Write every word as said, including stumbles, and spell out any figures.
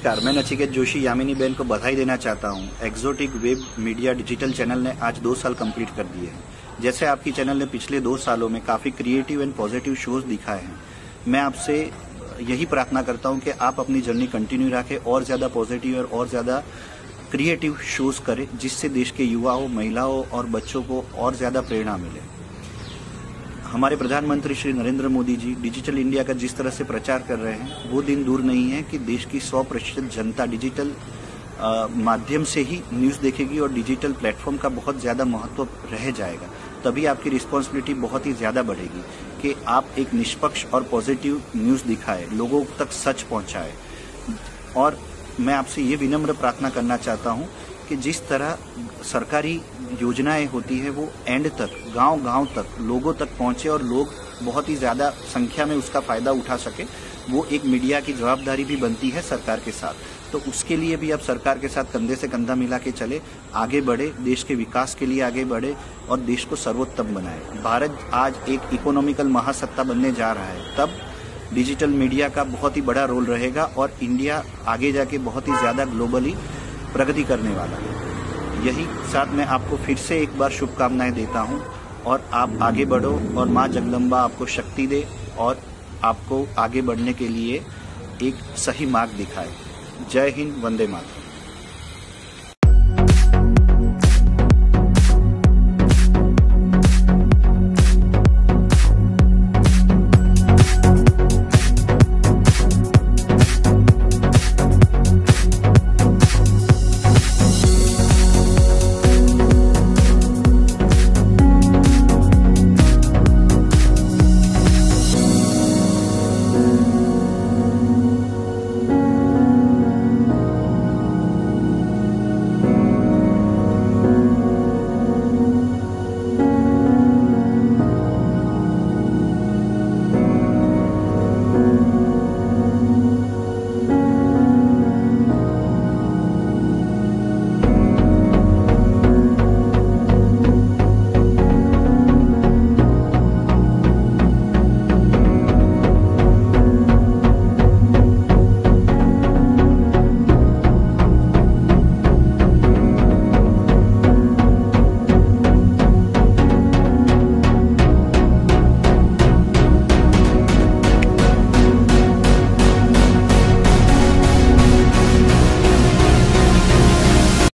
नमस्कार, मैं नचिकेत जोशी यामिनी बहन को बधाई देना चाहता हूं। Exotic web media digital channel ने आज दो साल कंप्लीट कर दिए हैं। जैसे आपकी चैनल ने पिछले दो सालों में काफ़ी क्रिएटिव एंड पॉजिटिव शोज दिखाए हैं, मैं आपसे यही प्रार्थना करता हूं कि आप अपनी जर्नी कंटिन्यू रखें और ज़्यादा पॉजिटिव और, और ज़्यादा क्रिएटिव शोज करें, जिससे देश के युवाओं, महिलाओं और बच्चों को और ज़्यादा प्रेरणा मिले। हमारे प्रधानमंत्री श्री नरेंद्र मोदी जी डिजिटल इंडिया का जिस तरह से प्रचार कर रहे हैं, वो दिन दूर नहीं है कि देश की सौ प्रतिशत जनता डिजिटल माध्यम से ही न्यूज़ देखेगी और डिजिटल प्लेटफॉर्म का बहुत ज़्यादा महत्व रह जाएगा। तभी आपकी रिस्पॉन्सिबिलिटी बहुत ही ज़्यादा बढ़ेगी कि आप एक निष्पक्ष और पॉजिटिव न्यूज़ दिखाएं, लोगों तक सच पहुंचाएं। और मैं आपसे ये विनम्र प्रार्थना करना चाहता हूं कि जिस तरह सरकारी योजनाएं होती है वो एंड तक, गांव-गांव तक, लोगों तक पहुंचे और लोग बहुत ही ज़्यादा संख्या में उसका फ़ायदा उठा सके, वो एक मीडिया की जवाबदारी भी बनती है सरकार के साथ। तो उसके लिए भी अब सरकार के साथ कंधे से कंधा मिला के चले, आगे बढ़े, देश के विकास के लिए आगे बढ़े और देश को सर्वोत्तम बनाए। भारत आज एक इकोनॉमिकल महासत्ता बनने जा रहा है, तब डिजिटल मीडिया का बहुत ही बड़ा रोल रहेगा और इंडिया आगे जाके बहुत ही ज़्यादा ग्लोबली प्रगति करने वाला है। यही साथ मैं आपको फिर से एक बार शुभकामनाएं देता हूं और आप आगे बढ़ो और मां जगदम्बा आपको शक्ति दे और आपको आगे बढ़ने के लिए एक सही मार्ग दिखाए। जय हिंद, वंदे मातरम।